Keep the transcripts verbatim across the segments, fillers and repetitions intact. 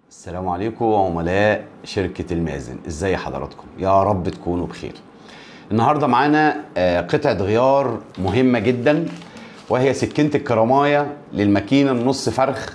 السلام عليكم عملاء شركة المازن، ازاي حضراتكم؟ يا رب تكونوا بخير. النهاردة معانا آه، قطعة غيار مهمة جدا، وهي سكينة الكرماية للماكينة النص فرخ.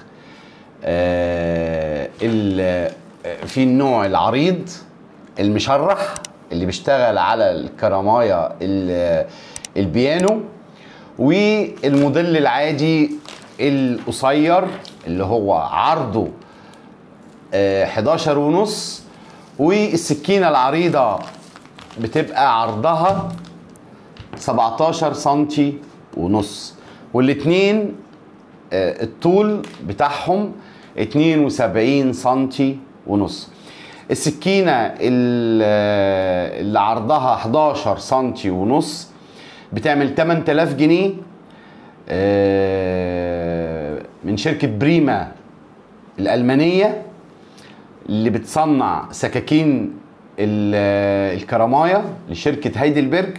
آه، ال- آه، في النوع العريض المشرح اللي بيشتغل على الكرماية ال- البيانو، والموديل العادي القصير اللي هو عرضه آه، حداشر ونص، والسكينة العريضة بتبقى عرضها سبعتاشر سنتي ونص، والاتنين آه، الطول بتاعهم اتنين وسبعين سنتي ونص. السكينة ال- آه، اللي عرضها حداشر سنتي ونص بتعمل تمن تلاف جنيه آه، من شركة بريما الألمانية اللي بتصنع سكاكين ال- الكرماية لشركة هايدلبرج.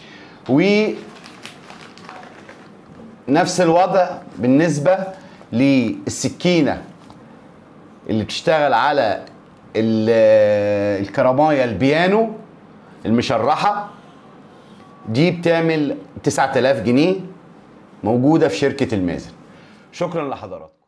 ونفس الوضع بالنسبة للسكينة اللي بتشتغل على ال- الكرماية البيانو المشرحة، دي بتعمل تسعة آلاف جنيه، موجودة في شركة المازن. شكرا لحضراتكم.